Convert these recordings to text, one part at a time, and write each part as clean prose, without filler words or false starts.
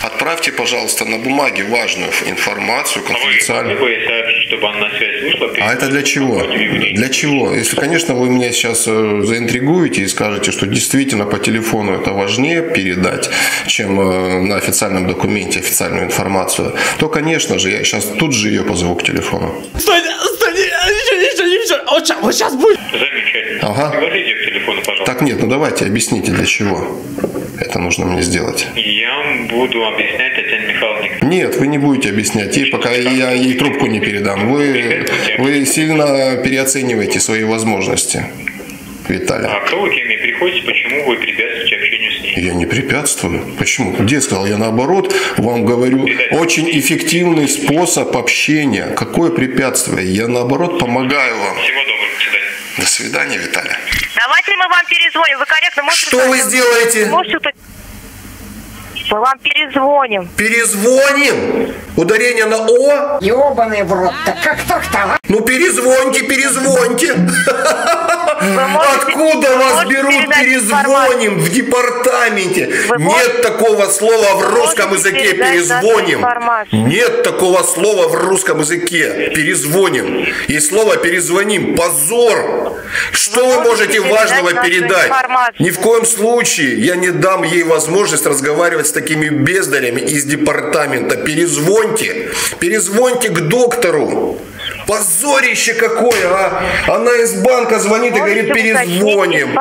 Отправьте, пожалуйста, на бумаге важную информацию, конфиденциальную. Чтобы она на связь вышла? А это для чего? Для чего? Если, конечно, вы меня сейчас заинтригуете и скажете, что действительно по телефону это важнее передать, чем на официальном документе официальную информацию, то, конечно же, я сейчас тут же ее позову к телефону. Стойте, не все. Вот сейчас будет. Замечательно. Ага. Пригласите к телефону, пожалуйста. Так нет, ну давайте, объясните, для чего это нужно мне сделать. Я вам буду объяснять Татьяне Михайловне. Нет, вы не будете объяснять ей, пока я ей трубку не передам. Вы сильно переоцениваете свои возможности, Виталий. А кто вы к ней приходите, почему вы препятствуете общению с ней? Я не препятствую. Почему? Где я сказал? Я наоборот вам говорю, очень эффективный способ общения. Какое препятствие? Я наоборот помогаю вам. Всего доброго, до свидания. До свидания, Виталий. Давайте мы вам перезвоним. Вы корректно можете... Что вы сделаете? Мы вам перезвоним. Перезвоним? Ударение на О? Ёбаный в рот, так как так-то? Ну перезвоните. Откуда вас берут перезвоним в департаменте? Нет такого слова в русском языке перезвоним. Нет такого слова в русском языке перезвоним. Есть слово перезвоним. Позор. Что вы можете важного передать? Ни в коем случае я не дам ей возможность разговаривать с такими бездарями из департамента. Перезвоньте к доктору. Позорище какое, а! Она из банка звонит и говорит, перезвоним.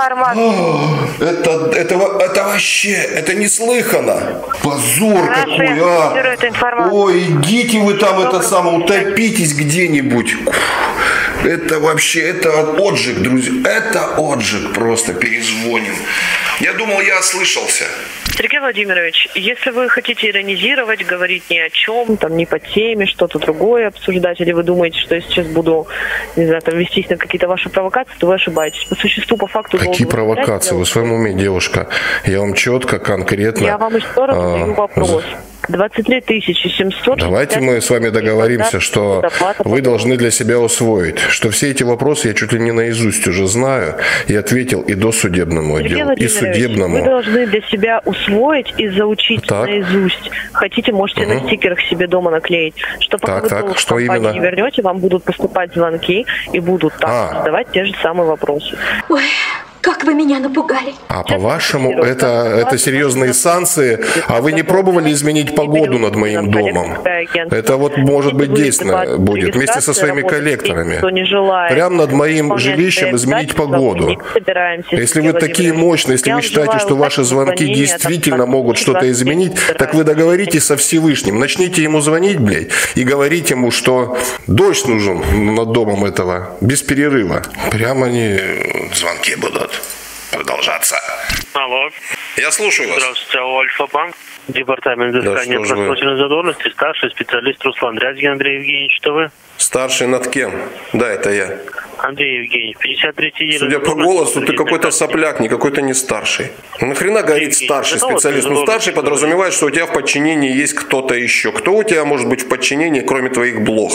Это вообще, это неслыханно. Позор какой, а! Ой, идите вы там утопитесь где-нибудь. Это вообще, это отжиг, друзья. Это отжиг просто, перезвоним. Я думал, я ослышался. Сергей Владимирович, если вы хотите иронизировать, говорить ни о чем, там, не по теме, что-то другое обсуждать, или вы думаете, что я сейчас буду, не знаю, там, вестись на какие-то ваши провокации, то вы ошибаетесь. По существу, по факту... Какие провокации? Вы в своем уме, девушка? Я вам четко, конкретно... Я вам еще раз задаю вопрос. 23 700. Давайте мы с вами договоримся, что вы должны для себя усвоить, что все эти вопросы я чуть ли не наизусть уже знаю и ответил и досудебному отделу, и судебному. Вы должны для себя усвоить и заучить наизусть. Хотите, можете на стикерах себе дома наклеить, что пока вы в компании не вернете, вам будут поступать звонки и будут задавать те же самые вопросы. Ой. Как вы меня напугали. А по-вашему, это серьезные санкции, а вы не пробовали изменить погоду над моим домом? Это вот, может быть, действенно будет, вместе со своими коллекторами. Прямо над моим жилищем изменить погоду. Если вы такие мощные, если вы считаете, что ваши звонки действительно могут что-то изменить, так вы договоритесь со Всевышним. Начните ему звонить, блядь, и говорить ему, что дождь нужен над домом этого, без перерыва. Прямо они звонки будут продолжаться. Алло. Я слушаю вас. Здравствуйте, Альфа-банк, департамент взыскания просроченной задолженности, старший специалист Руслан Рязгин Андрей Евгеньевич, что вы? Старший над кем? Да, это я. Андрей Евгеньевич, 53-й. Судя по голосу, ты какой-то сопляк, не какой-то не старший. Ну, нахрена говорит старший специалист? Ну, старший подразумевает, что у тебя в подчинении есть кто-то еще. Кто у тебя может быть в подчинении, кроме твоих блох?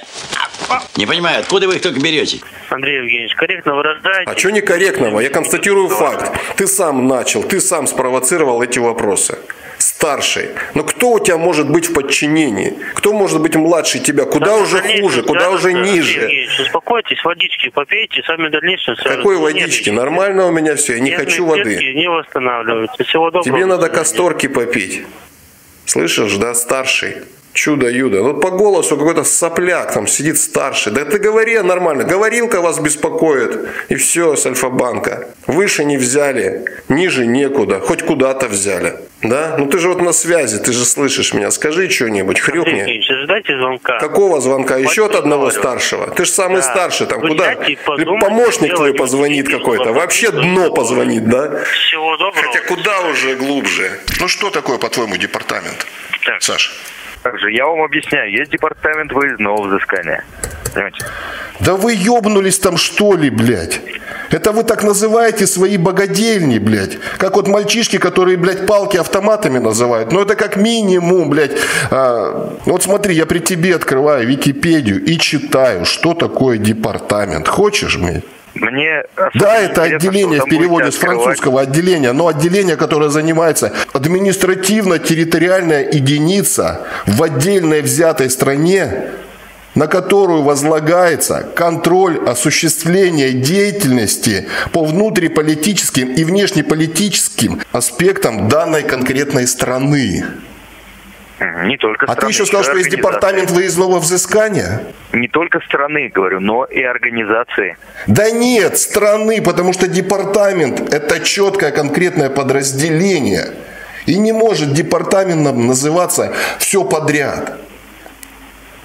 Не понимаю, откуда вы их только берете? Андрей Евгеньевич, корректно выражаете. А что некорректного? Я констатирую факт. Ты сам начал, ты сам спровоцировал эти вопросы. Старший. Но кто у тебя может быть в подчинении? Кто может быть младше тебя? Куда уже хуже? Куда уже ниже? Успокойтесь, водички попейте, сами дальнейшее. Какой водички? Нормально у меня все. Я не хочу воды. Не восстанавливаются. Всего доброго. Тебе надо касторки попить. Слышишь, да, старший? Чудо-юдо. Вот по голосу какой-то сопляк там сидит старший. Да ты говори нормально. Говорилка вас беспокоит. И все с Альфа-банка. Выше не взяли, ниже некуда. Хоть куда-то взяли. Да? Ну ты же вот на связи, ты же слышишь меня. Скажи что-нибудь, хрюкни. Ждайте звонка. Какого звонка? Еще от одного старшего? Ты же самый старший там. Куда? Помощник твой позвонит какой-то. Вообще дно позвонит, да? Всего доброго. Хотя куда уже глубже? Ну что такое, по-твоему, департамент? Так. Саш. Также я вам объясняю, есть департамент выездного взыскания. Понимаете? Да вы ёбнулись там что ли, блядь? Это вы так называете свои богадельни, блядь. Как вот мальчишки, которые, блядь, палки автоматами называют. Ну это как минимум, блядь. Вот смотри, я при тебе открываю Википедию и читаю, что такое департамент. Хочешь, блядь? Мне да, это отделение в переводе с французского отделения, но отделение, которое занимается административно-территориальная единица в отдельной взятой стране, на которую возлагается контроль осуществления деятельности по внутриполитическим и внешнеполитическим аспектам данной конкретной страны. Не только страны. А ты еще сказал, что есть департамент выездного взыскания? Не только страны, говорю, но и организации. Да нет, страны, потому что департамент – это четкое конкретное подразделение. И не может департаментом называться все подряд. В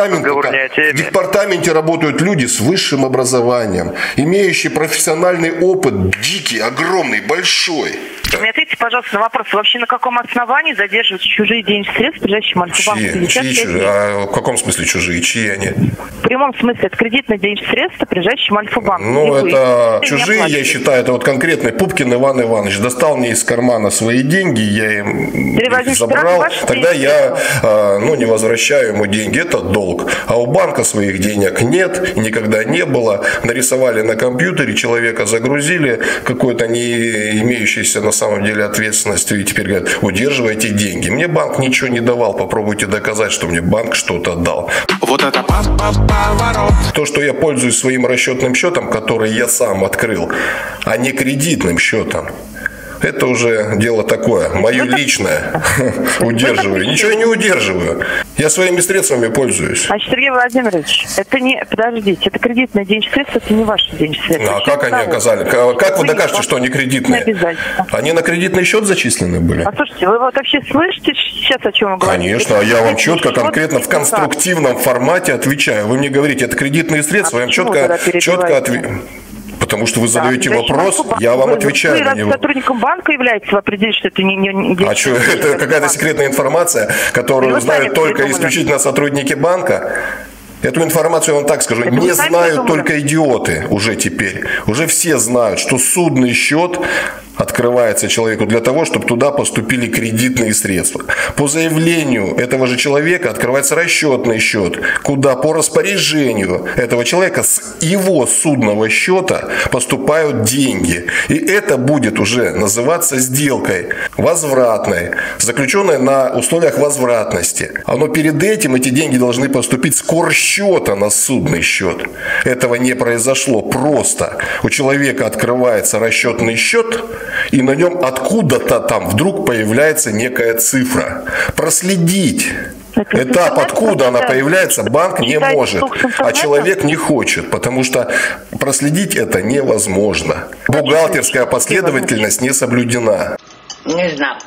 департаменте работают люди с высшим образованием, имеющие профессиональный опыт, дикий, огромный, большой. Мне ответьте, пожалуйста, на вопрос. Вообще на каком основании задерживают чужие денежные средства, лежащие в Альфа-банке? А в каком смысле чужие? Чьи они? В прямом смысле, это кредитные денежные средства, лежащие в Альфа-банке. Ну, это чужие, я считаю, это вот конкретный Пупкин Иван Иванович достал мне из кармана свои деньги, я им их забрал, тогда я не возвращаю ему деньги, это долг. А у банка своих денег нет, никогда не было. Нарисовали на компьютере, человека загрузили, какой-то не имеющийся на самом деле ответственностью, и теперь говорят, удерживайте деньги. Мне банк ничего не давал, попробуйте доказать, что мне банк что-то дал. Вот это поворот. То, что я пользуюсь своим расчетным счетом, который я сам открыл, а не кредитным счетом, это уже дело такое, мое личное. Удерживаю. Ничего я не удерживаю. Я своими средствами пользуюсь. Значит, Сергей Владимирович, это не... Подождите, это кредитные денежные средства, это не ваши денежные средства. А как они оказали? Как вы докажете, что они кредитные? Они на кредитный счет зачислены были? А слушайте, вы вот вообще слышите сейчас, о чем вы говорите? Конечно, я вам четко, конкретно в конструктивном формате отвечаю. Вы мне говорите, это кредитные средства, я вам четко отвечаю. Потому что вы задаете вопрос, я вам отвечаю на него. Вы сотрудником банка являетесь, вы определите, что это не а что, это какая-то секретная информация, которую знают только исключительно сотрудники банка? Эту информацию я вам так скажу, не знают только идиоты уже теперь. Уже все знают, что судный счет открывается человеку для того, чтобы туда поступили кредитные средства. По заявлению этого же человека открывается расчетный счет, куда по распоряжению этого человека с его судного счета поступают деньги. И это будет уже называться сделкой возвратной, заключенной на условиях возвратности. Но перед этим эти деньги должны поступить с корсчета на судный счет. Этого не произошло просто. У человека открывается расчетный счет, и на нем откуда-то там вдруг появляется некая цифра. Проследить этап, откуда она появляется, банк не может, а человек не хочет, потому что проследить это невозможно. Бухгалтерская последовательность не соблюдена. Не знаю.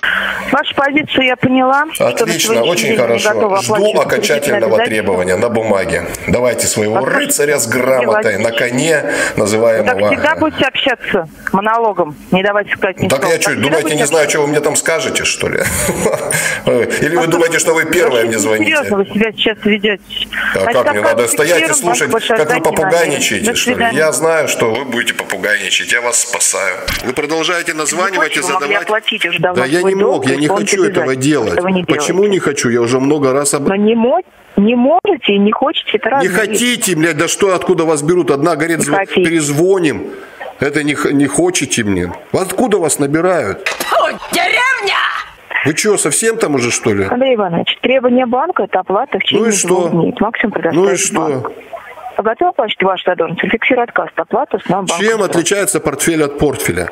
Вашу позицию я поняла. Отлично, очень хорошо. Жду окончательного требования на бумаге. Давайте своего рыцаря с грамотой на коне, называемого... Так всегда будете общаться монологом, не давайте сказать ни слова. Так я что, думаете, не знаю, что вы мне там скажете, что ли? Или вы думаете, что вы первые мне звоните? Серьезно вы себя сейчас ведете. А как мне надо стоять и слушать, как вы попугайничаете, что ли? Я знаю, что вы будете попугайничать, я вас спасаю. Вы продолжаете названивать и задавать... Да я не мог, я не хочу этого делать. Почему не хочу? Я уже много раз... Но не можете и не хотите, это разные. Не хотите, блядь, да что, откуда вас берут? Одна говорит, перезвоним. Это не хотите мне. Откуда вас набирают? Деревня! Вы что, совсем там уже, что ли? Андрей Иванович, требование банка – это оплата в течение 2 дней. Максимум предоставить Ну и что? банк. Готовы оплачивать вашу задолженность? Фиксируй отказ от оплаты с банка. Чем отличается портфель от портфеля?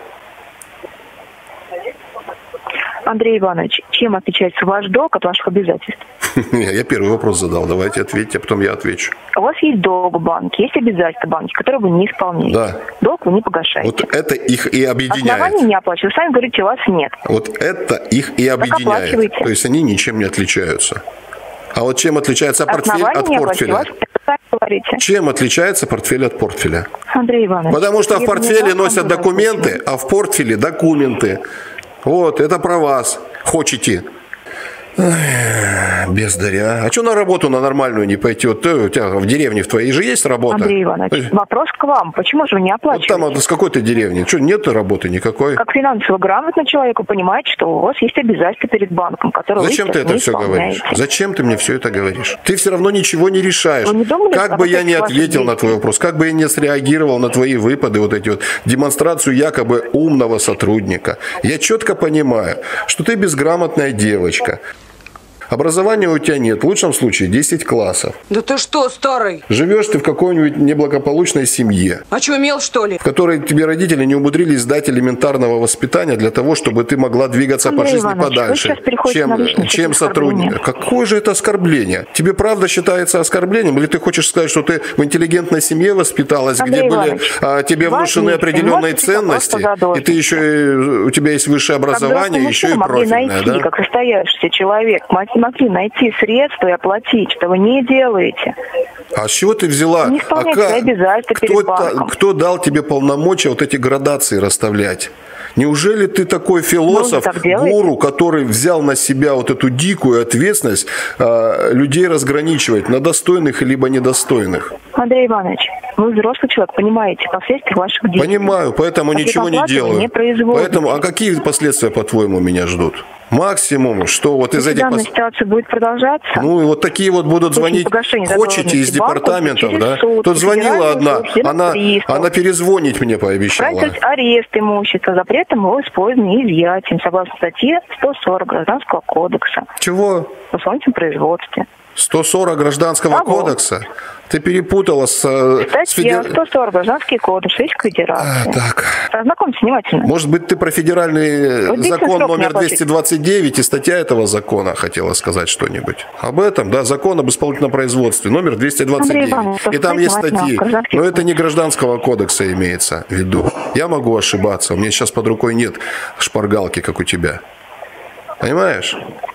Андрей Иванович, чем отличается ваш долг от ваших обязательств? Я первый вопрос задал, давайте ответьте, а потом я отвечу. У вас есть долг в банке, есть обязательства в банке, которые вы не исполняете. Да. Долг вы не погашаете. Вот это их и объединяет. Оснований не оплачивать. Вы сами говорите, у вас нет. Вот это их и объединяет. То есть они ничем не отличаются. А вот чем отличается портфель от портфеля? Чем отличается портфель от портфеля? Андрей Иванович. Потому что в портфеле носят документы, а в портфеле документы. Вот, это про вас. Хотите. Бездаря. А что на работу на нормальную не пойти? Вот у тебя в деревне в твоей же есть работа? Андрей Иванович, вопрос к вам. Почему же вы не оплачиваете? Вот там с какой-то деревни? Что, нет работы никакой? Как финансово грамотный человек, вы понимаете, что у вас есть обязательства перед банком, которые Зачем вы ты это все говоришь? Зачем ты мне все это говоришь? Ты все равно ничего не решаешь. Вы не думали, как бы я не ответил на твой вопрос, как бы я не среагировал на твои выпады, вот эти вот, демонстрацию якобы умного сотрудника. Я четко понимаю, что ты безграмотная девочка. Образования у тебя нет, в лучшем случае 10 классов. Да ты что, старый? Живешь ты в какой-нибудь неблагополучной семье. А что, имел, что ли? В которой тебе родители не умудрились дать элементарного воспитания для того, чтобы ты могла двигаться по жизни подальше, чем сотрудник. Какое же это оскорбление? Тебе правда считается оскорблением? Или ты хочешь сказать, что ты в интеллигентной семье воспиталась, где были тебе внушены определенные ценности, и ты еще, у тебя есть высшее образование, еще и профильное, да? Как состоявшийся человек, могли найти средства и оплатить, что вы не делаете. А с чего ты взяла? Не исполняете свои обязательства перед банком. Кто дал тебе полномочия вот эти градации расставлять? Неужели ты такой философ, гуру, который взял на себя вот эту дикую ответственность людей разграничивать на достойных либо недостойных? Андрей Иванович, вы взрослый человек, понимаете последствия ваших действий. Понимаю, поэтому ничего не делаю. Поэтому, а какие последствия, по-твоему, меня ждут? Максимум, что вот из этих... Данная ситуация будет продолжаться. Ну, и вот такие вот будут звонить, хочете, из департаментов, да? Тут звонила одна, она перезвонить мне пообещала. Арест имущества, запретом его использования и изъятием, согласно статье 140 Гражданского кодекса. Чего? В исполнительном производстве. 140 Гражданского кодекса? Ты перепутала с... Статья 140 Гражданский кодекс Российской Федерации. Так. Ознакомьтесь внимательно. Может быть, ты про федеральный закон номер 229 и статья этого закона хотела сказать что-нибудь? Об этом, да, закон об исполнительном производстве, номер 229. И там есть статьи. Но это не Гражданского кодекса имеется в виду. Я могу ошибаться. У меня сейчас под рукой нет шпаргалки, как у тебя. Понимаешь?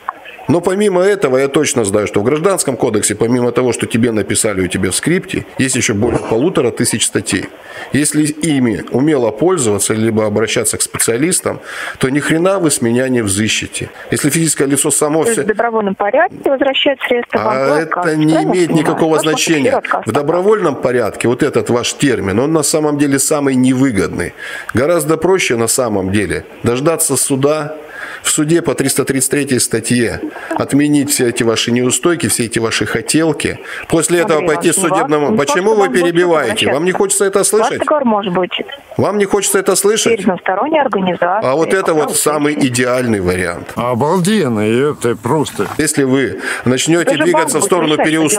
Но помимо этого, я точно знаю, что в Гражданском кодексе, помимо того, что тебе написали у тебя в скрипте, есть еще более 1500 статей. Если ими умело пользоваться, либо обращаться к специалистам, то ни хрена вы с меня не взыщете. Если физическое лицо само все... В добровольном порядке возвращать средства банку. Это не имеет никакого значения. В добровольном порядке вот этот ваш термин, он на самом деле самый невыгодный. Гораздо проще на самом деле дождаться суда, в суде по 333 статье отменить все эти ваши неустойки, все эти ваши хотелки. После этого пойти к судебному... Почему вы перебиваете? Вам не хочется это слышать? Может быть. Вам не хочется это слышать? Разносторонняя организация. А вот это вот самый идеальный вариант. Обалденно, это просто. Если вы начнете двигаться в сторону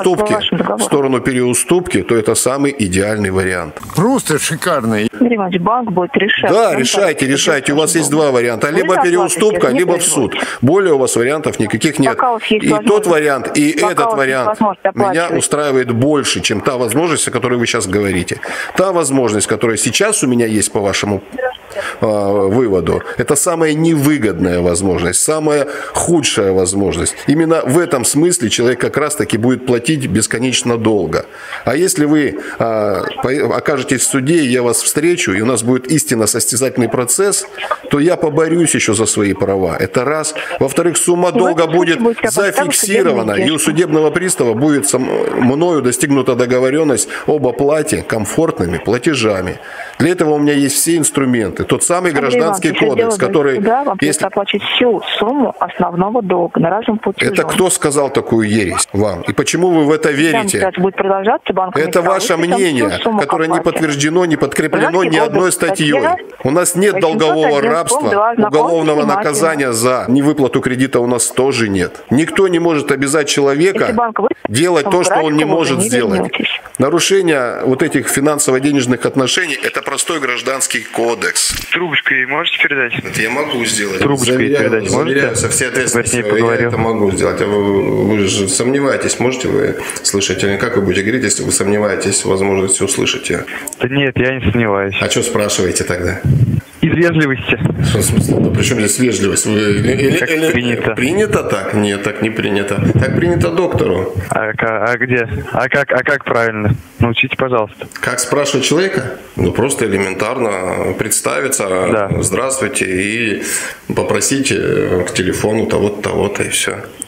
переуступки, то это самый идеальный вариант. Просто шикарный. Банк будет решать. Да, решайте. У вас есть два варианта. Либо переуступка, либо в суд. Более у вас вариантов никаких нет. И тот вариант, и этот вариант меня устраивает больше, чем та возможность, о которой вы сейчас говорите. Та возможность, которая сейчас у меня есть, по вашему выводу, это самая невыгодная возможность, самая худшая возможность. Именно в этом смысле человек как раз-таки будет платить бесконечно долго. А если вы окажетесь в суде, и я вас встречу, и у нас будет истинно состязательный процесс, то я поборюсь еще за свои права. Это раз. Во-вторых, сумма долга будет зафиксирована, и у судебного пристава будет мною достигнута договоренность об оплате комфортными платежами. Для этого у меня есть все инструменты. Тот самый Гражданский кодекс, который... Если оплатить всю сумму основного долга на разум платежом. Это кто сказал такую ересь вам? И почему вы в это верите? Будет продолжаться, это ваше мнение, которое не подтверждено, не подкреплено ни одной статьей. У нас нет долгового рабства, уголовного наказания за невыплату кредита у нас тоже нет. Никто не может обязать человека делать то, что он не может сделать. Нарушение вот этих финансово-денежных отношений – это простой Гражданский кодекс. Трубочкой можете передать? Это я могу сделать. Трубочкой передать можете? Со всей ответственностью я это могу сделать. А вы же сомневаетесь, можете вы слышать? Или как вы будете говорить, если вы сомневаетесь в возможности услышать ее? Да нет, я не сомневаюсь. А что спрашиваете тогда? Из вежливости. В смысле? Ну, при чем здесь вежливость? Как принято. Принято так? Нет, так не принято. Так принято доктору. А где? А как правильно? Научите, пожалуйста. Как спрашивать человека? Ну, просто элементарно представиться. Да. Здравствуйте. И попросить к телефону того-то, того-то, и все.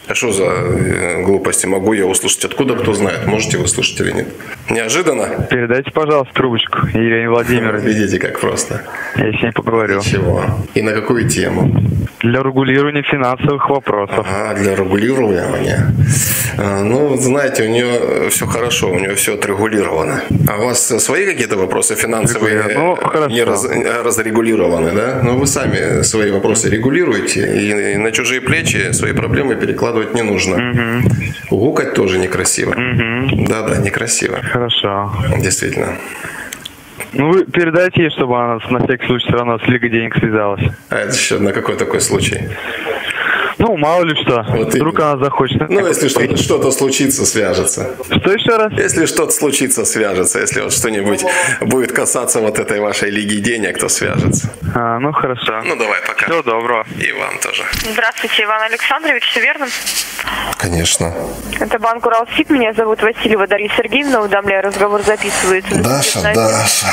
А что за глупости? Могу я услышать откуда, кто знает? Можете вы слышать или нет? Неожиданно? Передайте, пожалуйста, трубочку Елене Владимировне. Видите, как просто. Я с ней поговорю. Чего? И на какую тему? Для регулирования финансовых вопросов. Ага, для регулирования. Ну, знаете, у нее все хорошо, у нее все отрегулировано. А у вас свои какие-то вопросы финансовые не разрегулированы, да? Ну, вы сами свои вопросы регулируете, и на чужие плечи свои проблемы перекладывать не нужно. Гукать тоже некрасиво. Да-да, некрасиво. Хорошо. Действительно. Ну, вы передайте ей, чтобы она на всякий случай все равно с Лигой денег связалась. А это еще на какой такой случай? Ну, мало ли что. Вот вдруг она захочет. Ну, если что-то случится, свяжется. Что еще раз? Если что-то случится, свяжется. Если вот что-нибудь будет касаться вот этой вашей Лиги денег, то свяжется. Ну, хорошо. Ну, давай, пока. Всего доброго. И вам тоже. Здравствуйте, Иван Александрович, все верно? Конечно. Это банк Уралсиб, меня зовут Васильева Дарья Сергеевна, уведомляю, разговор записывается. Даша.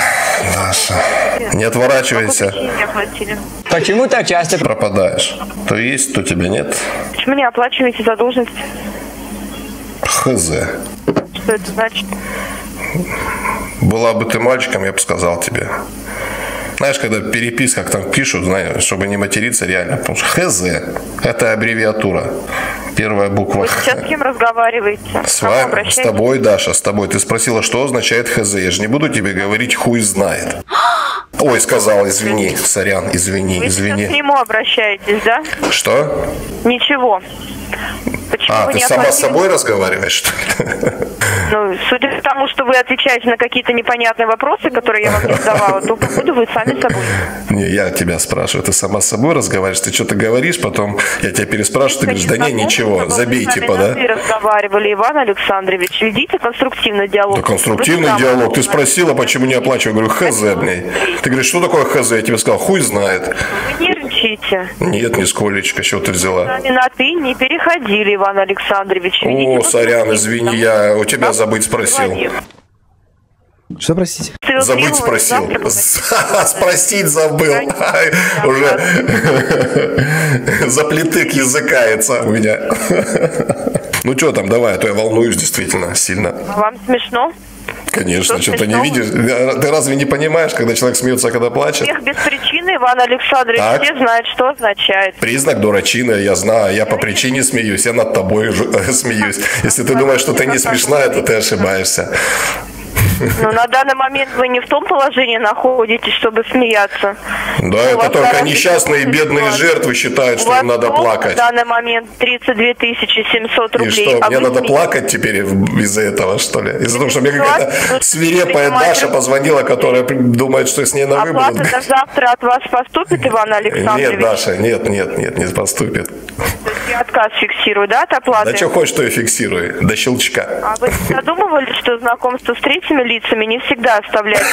Не отворачивайся. Почему так часто пропадаешь? То есть, то тебя нет. Почему не оплачиваете задолженность? Хз. Что это значит? Была бы ты мальчиком, я бы сказал тебе. Знаешь, когда переписка, как там пишут, знаешь, чтобы не материться реально. Потому что ХЗ – это аббревиатура. Первая буква. Вы сейчас с кем разговариваете? С вами, с тобой, Даша, с тобой. Ты спросила, что означает ХЗ. Я же не буду тебе говорить хуй знает. Ой, сказал, извини, сорян, извини. Вы сейчас к нему обращаетесь, да? Что? Ничего. Почему ты сама с собой разговариваешь, что ли? Ну, судя по тому, что вы отвечаете на какие-то непонятные вопросы, которые я вам не задавала, то походу вы сами собой. Не, я тебя спрашиваю, ты сама с собой разговариваешь, ты что-то говоришь, потом я тебя переспрашиваю, ты говоришь, да не, ничего, забей, типа, да? Вы разговаривали, Иван Александрович, ведите конструктивный диалог. Да конструктивный диалог, ты спросила, почему не оплачиваю, я говорю, ХЗ, блядь. Ты говоришь, что такое ХЗ, я тебе сказал, хуй знает. Вы нервничаете? Нет, нисколечко, чего ты взяла? На ты не переходили, Иван Александрович. О, сорян, извини, я у тебя забыть спросил. Что, простите? Забыть спросил. Спросить забыл. Уже заплетык языкается у меня. Ну что там, давай, а то я волнуюсь действительно сильно. Вам смешно? Конечно, что-то не видишь. Ты разве не понимаешь, когда человек смеется, когда плачет? Смех без причины, Иван Александрович, все знают, что означает. Признак дурачины, я знаю. Я по причине смеюсь, я над тобой смеюсь. Если ты думаешь, что ты не смешная, то ты ошибаешься. Но на данный момент вы не в том положении находитесь, чтобы смеяться. Да, это только несчастные бедные жертвы считают, что им надо плакать. На данный момент 32 700 рублей. И что, мне надо плакать теперь из-за этого, что ли? Из-за того, что мне какая-то свирепая Даша позвонила, которая думает, что с ней на выборах. Оплата завтра от вас поступит, Иван Александрович? Нет, Даша, нет, не поступит. Я отказ фиксирую, да, от оплаты? Да что хочешь, то и фиксирую, до щелчка. А вы задумывали, что знакомство с третьими лицами не всегда оставляет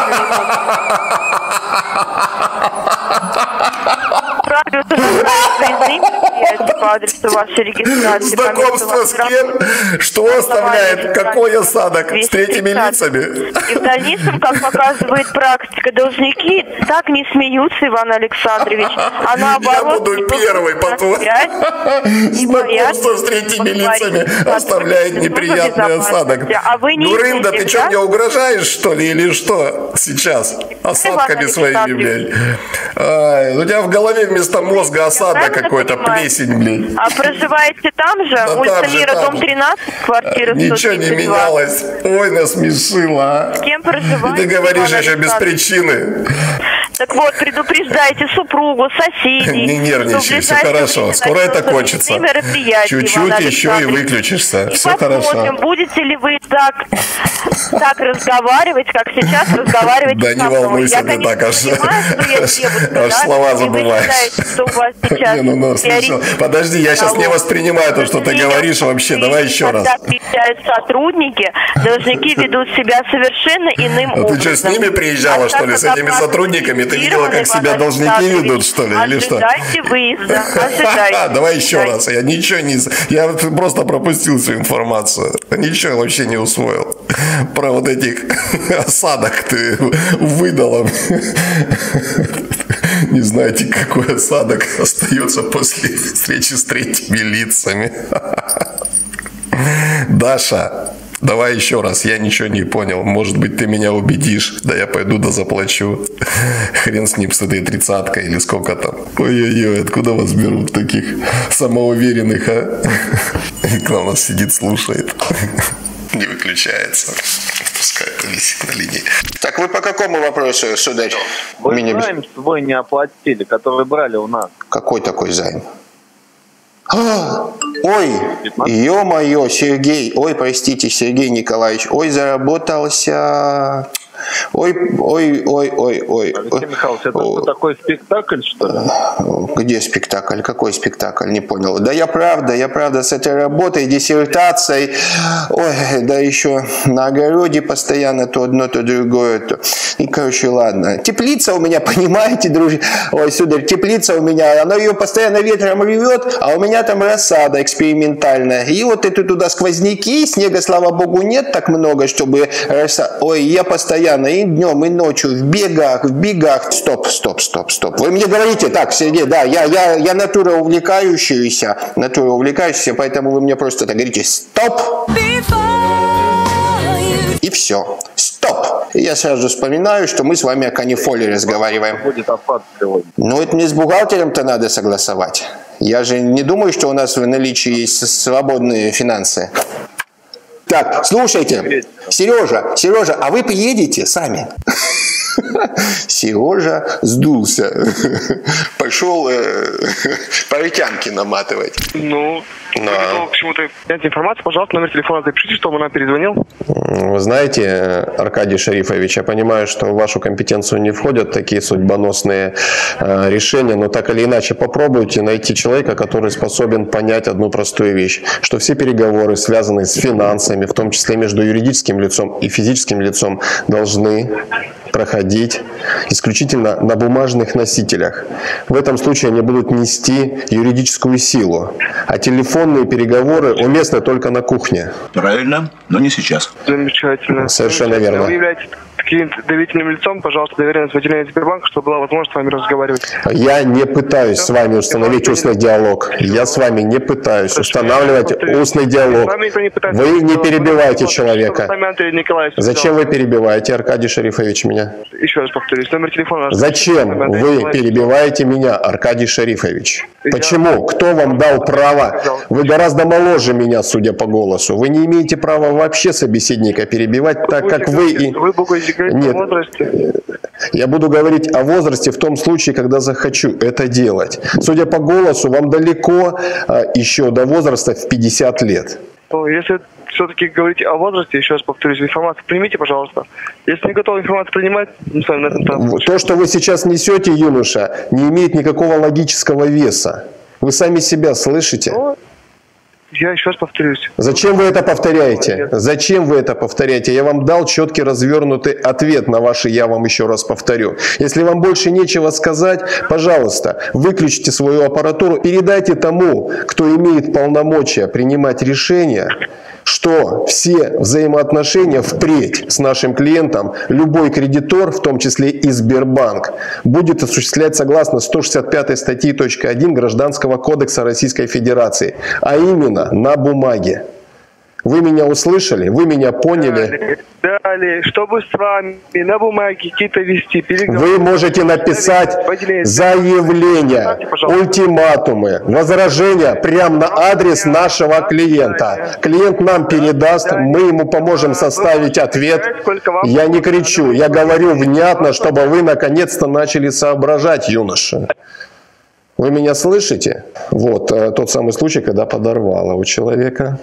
по адресу вашей регистрации. Знакомство с кем? Что оставляет? Какой осадок? С третьими лицами? И в дальнейшем, как показывает практика, должники так не смеются, Иван Александрович, а наоборот... Я буду первый, по-твоему. Знакомство с третьими лицами оставляет неприятный осадок. Дурында, ты что, мне угрожаешь, что ли, или что сейчас? Осадками своими, блядь. У тебя в голове вместо мозга осадок какой-то, плесень, блядь. А проживаете там же? Улица Мира, дом 13, квартира 132. Ничего не менялось. Ой, насмешила. С кем проживаете? Ты говоришь еще без причины. Так вот, предупреждайте супругу, соседей. Не нервничай, все хорошо. Скоро это кончится. Чуть-чуть еще и выключишься. Все хорошо. Будете ли вы так разговаривать, как сейчас разговариваете? Да не волнуйся, ты так аж слова забываешь. Подожди, я сейчас не воспринимаю то, что ты говоришь вообще. Давай еще раз. Когда приезжают сотрудники, должники ведут себя совершенно иным образом. Ты что, с ними приезжала, что ли, с этими сотрудниками? Ты видела, как себя должники ведут, что ли, или что? Ожидайте выезда, ожидайте. Давай еще раз. Я ничего не... Я просто пропустил всю информацию. Ничего вообще не усвоил. Про вот этих осадок ты выдала. Не знаете, какой осадок остается после встречи с третьими лицами. Даша, давай еще раз, я ничего не понял. Может быть, ты меня убедишь. Да я пойду да заплачу. Хрен с ним, с этой 30-кой или сколько там. Ой-ой-ой, откуда вас берут таких самоуверенных, а? Кто у нас сидит, слушает. Не выключается. Пускай это висит на линии. Так, вы по какому вопросу, сударь? Вы займ с собой не оплатили, который брали у нас. Какой такой займ? Ой, ё-моё, Сергей, ой, простите, Сергей Николаевич, ой, заработался. Ой. Алексей Михайлович, это что, такой спектакль, что ли? Где спектакль? Какой спектакль? Не понял. Да я правда с этой работой, диссертацией, ой, да еще на огороде постоянно то одно, то другое. И, короче, ладно. Теплица у меня, понимаете, друзья? Ой, сударь, теплица у меня, она ее постоянно ветром рвет, а у меня там рассада экспериментальная. И вот это туда сквозняки, снега, слава богу, нет так много, чтобы рассада... Ой, я постоянно и днем, и ночью в бегах. Стоп. Вы мне говорите, так, Сергей, да, я натура увлекающаяся, поэтому вы мне просто так говорите, стоп. И все. Стоп. И я сразу вспоминаю, что мы с вами о канифоле разговариваем. Ну, это мне с бухгалтером-то надо согласовать. Я же не думаю, что у нас в наличии есть свободные финансы. Так, слушайте, Сережа, а вы приедете сами? Сережа сдулся. Пошел портянки наматывать. Ну, почему-то дайте информацию, пожалуйста, номер телефона запишите, чтобы она перезвонил. Вы знаете, Аркадий Шарифович, я понимаю, что в вашу компетенцию не входят такие судьбоносные решения, но так или иначе попробуйте найти человека, который способен понять одну простую вещь, что все переговоры, связанные с финансами, в том числе между юридическим лицом и физическим лицом, должны проходить исключительно на бумажных носителях. В этом случае они будут нести юридическую силу, а телефонные переговоры уместны только на кухне. Правильно, но не сейчас. Замечательно. Совершенно верно. Вы являетесь таким доверительным лицом, пожалуйста, доверенность в отделении Сбербанка, чтобы была возможность с вами разговаривать. Я не пытаюсь с вами установить устный диалог. Я с вами не пытаюсь устанавливать устный диалог. Вы не перебивайте человека. Зачем вы перебиваете, Аркадий Шарифович, меня? Еще раз повторюсь, номер телефона... Зачем вы перебиваете меня, Аркадий Шарифович? Почему? Кто вам дал право? Вы гораздо моложе меня, судя по голосу. Вы не имеете права вообще собеседника перебивать, так как вы и... Нет, я буду говорить о возрасте в том случае, когда захочу это делать. Судя по голосу, вам далеко еще до возраста в 50 лет. Если все-таки говорить о возрасте, еще раз повторюсь, информацию примите, пожалуйста. Если не готовы информацию принимать, мы с вами на этом там... То, что вы сейчас несете, юноша, не имеет никакого логического веса. Вы сами себя слышите? Я еще раз повторюсь. Зачем вы это повторяете? Зачем вы это повторяете? Я вам дал четкий развернутый ответ на ваши «я вам еще раз повторю». Если вам больше нечего сказать, пожалуйста, выключите свою аппаратуру, передайте тому, кто имеет полномочия принимать решения, что все взаимоотношения впредь с нашим клиентом любой кредитор, в том числе и Сбербанк, будет осуществлять согласно 165 статьи .1 Гражданского кодекса Российской Федерации, а именно на бумаге. Вы меня услышали? Вы меня поняли? Далее, чтобы с вами на бумаге какие-то вести переговоры. Вы можете написать заявления, ультиматумы, возражения прямо на адрес нашего клиента. Клиент нам передаст, мы ему поможем составить ответ. Я не кричу, я говорю внятно, чтобы вы наконец-то начали соображать, юноша. Вы меня слышите? Вот тот самый случай, когда подорвало у человека.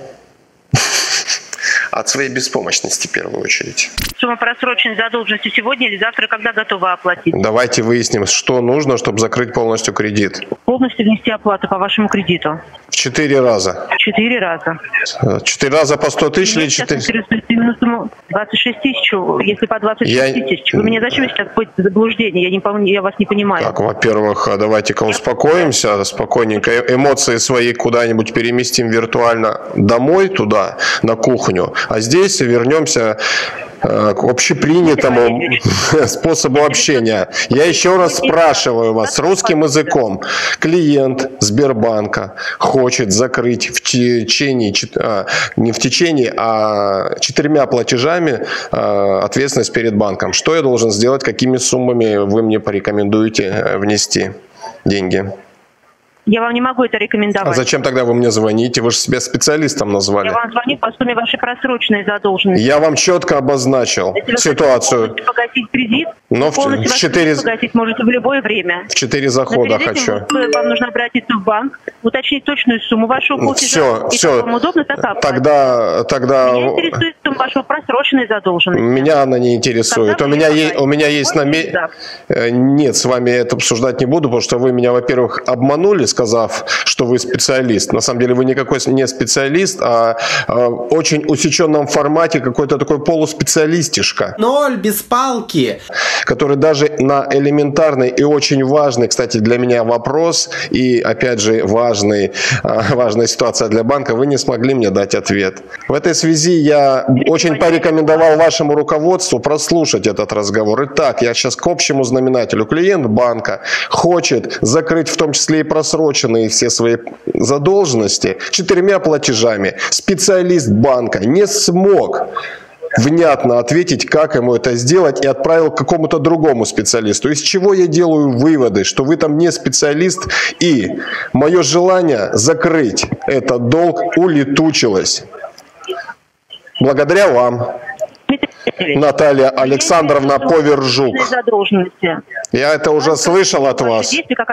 От своей беспомощности в первую очередь. Сумма просроченной задолженности сегодня или завтра, когда готовы оплатить? Давайте выясним, что нужно, чтобы закрыть полностью кредит. Полностью внести оплату по вашему кредиту. В 4 раза. 4 раза. 4 раза по 100 тысяч или 4? 26 тысяч, если по 26 тысяч. Вы меня зачем сейчас вводите в заблуждение? Я вас не понимаю. Так, во-первых, давайте-ка успокоимся, спокойненько. Эмоции свои куда-нибудь переместим виртуально домой, туда, на кухню. А здесь вернемся к общепринятому способу общения. Я еще раз спрашиваю вас с русским языком. Клиент Сбербанка хочет закрыть в течение, не в течение, а 4 платежами ответственность перед банком. Что я должен сделать? Какими суммами вы мне порекомендуете внести деньги? Я вам не могу это рекомендовать. А зачем тогда вы мне звоните? Вы же себя специалистом назвали. Я вам звоню по сумме вашей просроченной задолженности. Я вам четко обозначил ситуацию. Если вы погасить кредит, но в 4... погасить можете в любое время. В 4 захода хочу. Вам нужно обратиться в банк, уточнить точную сумму вашего платежа. Все. Вам удобно, так Тогда... Меня интересует сумма вашего просроченной задолженности. Меня она не интересует. У меня есть намерение... Нет, с вами это обсуждать не буду, потому что вы меня, во-первых, обманули, сказав, что вы специалист. На самом деле вы никакой не специалист, а в очень усеченном формате какой-то такой полуспециалистишка. 0 без палки. Который даже на элементарный и очень важный, кстати, для меня вопрос, и опять же важная ситуация для банка, вы не смогли мне дать ответ. В этой связи я очень порекомендовал вашему руководству прослушать этот разговор. Итак, я сейчас к общему знаменателю. Клиент банка хочет закрыть в том числе и просроченные все свои задолженности 4 платежами. Специалист банка не смог внятно ответить, как ему это сделать, и отправил к какому-то другому специалисту. Из чего я делаю выводы, что вы там не специалист, и мое желание закрыть этот долг улетучилось. Благодаря вам, Наталья Александровна Повержук. Я это уже слышал от вас.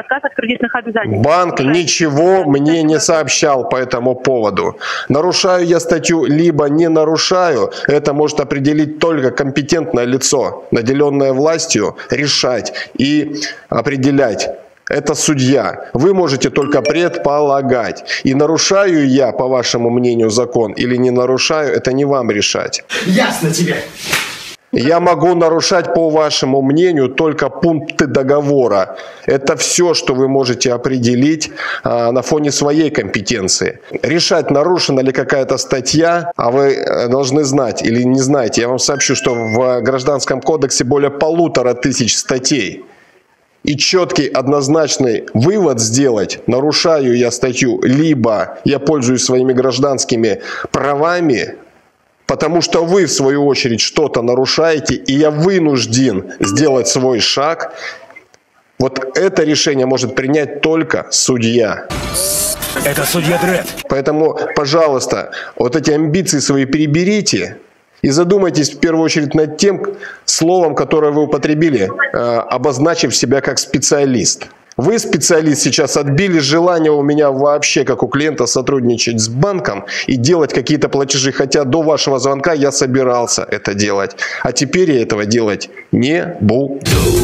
Банк ничего мне не сообщал по этому поводу. Нарушаю я статью, либо не нарушаю, это может определить только компетентное лицо, наделенное властью, решать и определять. Это судья. Вы можете только предполагать. И нарушаю я, по вашему мнению, закон или не нарушаю, это не вам решать. Ясно тебе. Я могу нарушать, по вашему мнению, только пункты договора. Это все, что вы можете определить на фоне своей компетенции. Решать, нарушена ли какая-то статья, а вы должны знать или не знаете. Я вам сообщу, что в Гражданском кодексе более 1500 статей. И четкий, однозначный вывод сделать, нарушаю я статью, либо я пользуюсь своими гражданскими правами, потому что вы, в свою очередь, что-то нарушаете, и я вынужден сделать свой шаг, вот это решение может принять только судья. Это судья Дред. Поэтому, пожалуйста, вот эти амбиции свои переберите. И задумайтесь в первую очередь над тем словом, которое вы употребили, обозначив себя как специалист. Вы, специалист, сейчас отбили желание у меня вообще, как у клиента, сотрудничать с банком и делать какие-то платежи. Хотя до вашего звонка я собирался это делать. А теперь я этого делать не буду.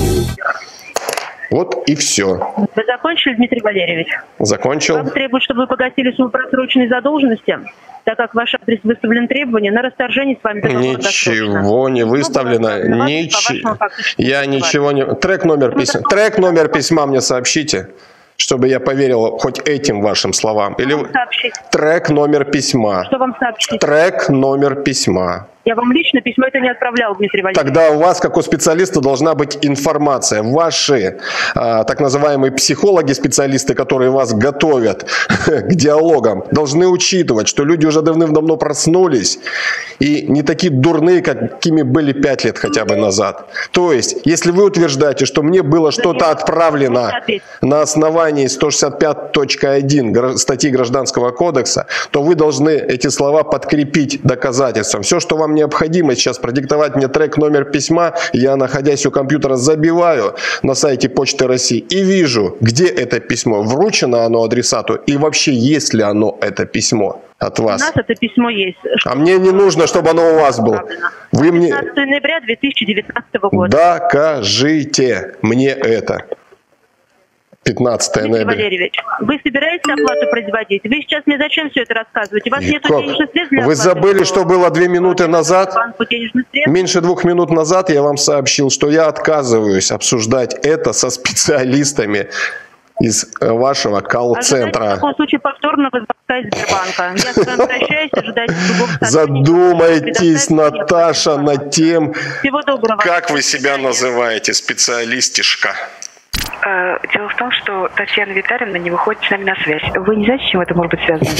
Вот и все. Вы закончили, Дмитрий Валерьевич? Закончил. Вам требуют, чтобы вы погасили сумму просроченной задолженности, так как в ваш адрес выставлен требование на расторжение с вами договора. Ничего не выставлено. Я ничего не... Трек номер письма мне сообщите, чтобы я поверил хоть этим вашим словам. Или трек номер письма. Что вам сообщить? Трек номер письма. Я вам лично письмо это не отправлял, Дмитрий Валерьевич. Тогда у вас, как у специалиста, должна быть информация. Ваши так называемые психологи, специалисты, которые вас готовят к диалогам, должны учитывать, что люди уже давным-давно проснулись и не такие дурные, какими были 5 лет хотя бы назад. То есть, если вы утверждаете, что мне было что-то отправлено на основании 165.1 статьи Гражданского кодекса, то вы должны эти слова подкрепить доказательством. Все, что вам необходимо сейчас продиктовать мне трек номер письма, я, находясь у компьютера, забиваю на сайте Почты России и вижу, где это письмо, вручено оно адресату и вообще есть ли оно, это письмо от вас. У нас это письмо есть. А мне не нужно, чтобы оно у вас было. Вы мне... 15 ноября 2019 года. Докажите мне это. 15 ноября. Валерьевич, вы собираетесь оплату производить? Вы сейчас мне зачем все это рассказываете? У вас нет денежных средств для оплаты? Вы забыли, что было 2 минуты назад? Меньше 2 минут назад я вам сообщил, что я отказываюсь обсуждать это со специалистами из вашего колл-центра. В таком случае повторно возвращаюсь из Сбербанка. Я с вами прощаюсь, ожидайте другого. Задумайтесь, Наташа, над тем, Всего доброго. Как вы себя называете, специалистишка? Дело в том, что Татьяна Витальевна не выходит с нами на связь. Вы не знаете, с чем это может быть связано?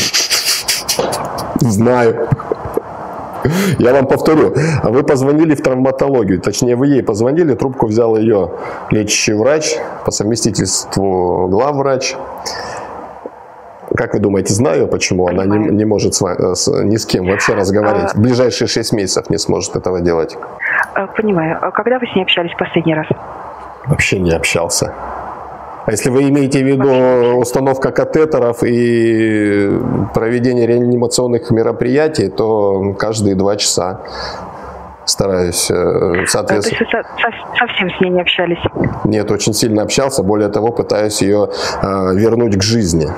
Знаю. Я вам повторю. Вы позвонили в травматологию, точнее, вы ей позвонили, трубку взял ее лечащий врач, по совместительству главврач. Как вы думаете, знаю, почему она не может ни с кем вообще разговаривать? В ближайшие 6 месяцев не сможет этого делать. Понимаю. А когда вы с ней общались в последний раз? Вообще не общался. А если вы имеете в виду установка катетеров и проведение реанимационных мероприятий, то каждые 2 часа стараюсь, соответственно... То есть вы совсем с ней не общались? Нет, очень сильно общался. Более того, пытаюсь ее вернуть к жизни.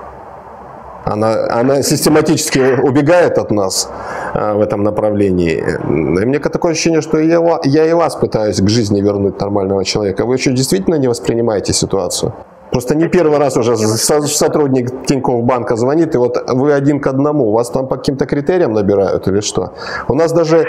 Она систематически убегает от нас в этом направлении. И мне такое ощущение, что я и вас пытаюсь к жизни вернуть нормального человека. Вы еще действительно не воспринимаете ситуацию? Просто не первый раз уже сотрудник Тинькофф банка звонит, и вот вы 1 к 1. У вас там по каким-то критериям набирают или что? У нас даже,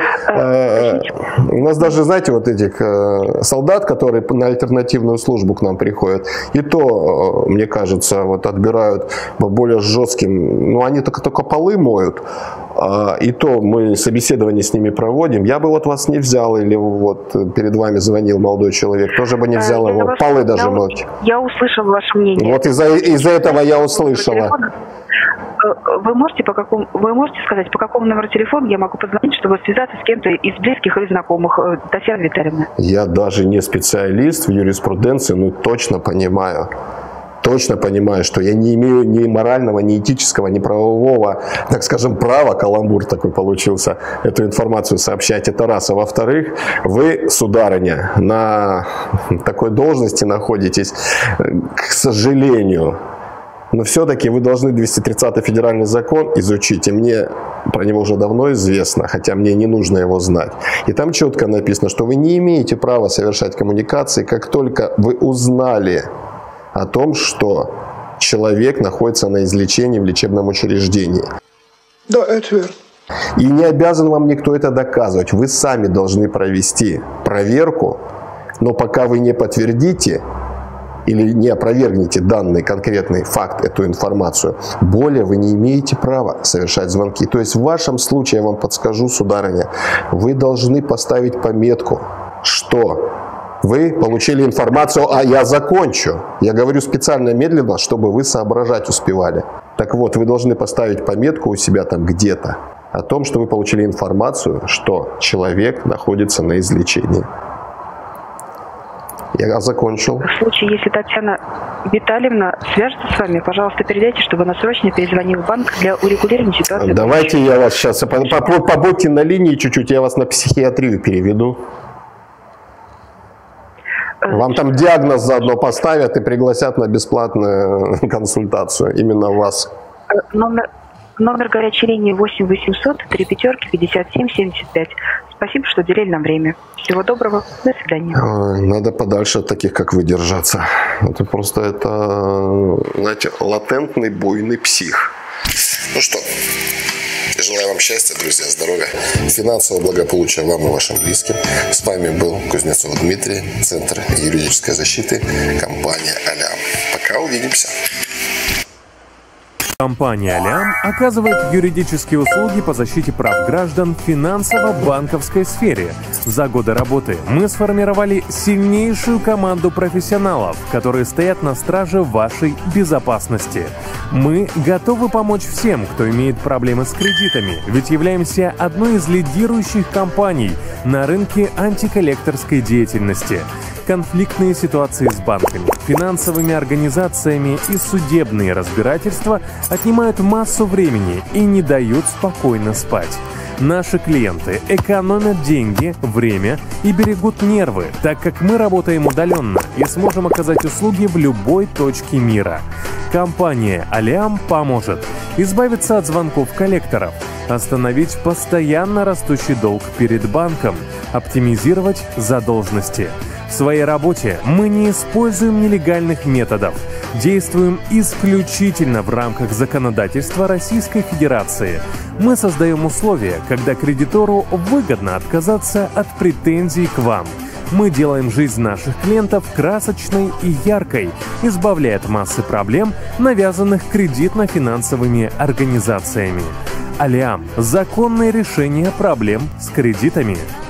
знаете, вот этих солдат, которые на альтернативную службу к нам приходят, и то, мне кажется, вот отбирают более жестким, ну они только полы моют, и то мы собеседование с ними проводим. Я бы вот вас не взял, или вот перед вами звонил молодой человек, тоже бы не взял его, полы даже мыть. Я услышала ваше мнение. Вот из-за этого я услышала. Вы можете сказать, по какому номеру телефона я могу позвонить, чтобы связаться с кем-то из близких или знакомых Татьяны Витальевны? Я даже не специалист в юриспруденции, но точно понимаю, что я не имею ни морального, ни этического, ни правового, так скажем, права, каламбур такой получился, эту информацию сообщать. Это раз. А во-вторых, вы, сударыня, на такой должности находитесь, к сожалению. Но все-таки вы должны 230-й федеральный закон изучить, и мне про него уже давно известно, хотя мне не нужно его знать. И там четко написано, что вы не имеете права совершать коммуникации, как только вы узнали о том, что человек находится на излечении в лечебном учреждении. Да, это верно. И не обязан вам никто это доказывать. Вы сами должны провести проверку, но пока вы не подтвердите или не опровергнете данный конкретный факт, эту информацию, более вы не имеете права совершать звонки. То есть в вашем случае, я вам подскажу, сударыня, вы должны поставить пометку, что вы получили информацию, а я закончу. Я говорю специально медленно, чтобы вы соображать успевали. Так вот, вы должны поставить пометку у себя там где-то о том, что вы получили информацию, что человек находится на излечении. Я закончил. В случае, если Татьяна Витальевна свяжется с вами, пожалуйста, передайте, чтобы она срочно перезвонила в банк для урегулирования ситуации. Давайте я вас сейчас, побудьте на линии чуть-чуть, я вас на психиатрию переведу. Вам там диагноз заодно поставят и пригласят на бесплатную консультацию. Именно вас. Номер горячей линии 8 800 3 5 57 75. Спасибо, что уделили нам время. Всего доброго. До свидания. Надо подальше от таких, как вы, держаться. Это просто, знаете, латентный буйный псих. Ну что, желаю вам счастья, друзья, здоровья, финансового благополучия вам и вашим близким. С вами был Кузнецов Дмитрий, Центр юридической защиты, компания «Алям». Пока, увидимся. Компания «Алям» оказывает юридические услуги по защите прав граждан в финансово-банковской сфере. За годы работы мы сформировали сильнейшую команду профессионалов, которые стоят на страже вашей безопасности. Мы готовы помочь всем, кто имеет проблемы с кредитами, ведь являемся одной из лидирующих компаний на рынке антиколлекторской деятельности. Конфликтные ситуации с банками, финансовыми организациями и судебные разбирательства отнимают массу времени и не дают спокойно спать. Наши клиенты экономят деньги, время и берегут нервы, так как мы работаем удаленно и сможем оказать услуги в любой точке мира. Компания «Алям» поможет избавиться от звонков коллекторов, остановить постоянно растущий долг перед банком, оптимизировать задолженности. В своей работе мы не используем нелегальных методов. Действуем исключительно в рамках законодательства Российской Федерации. Мы создаем условия, когда кредитору выгодно отказаться от претензий к вам. Мы делаем жизнь наших клиентов красочной и яркой, избавляя от массы проблем, навязанных кредитно-финансовыми организациями. Алиам – законное решение проблем с кредитами.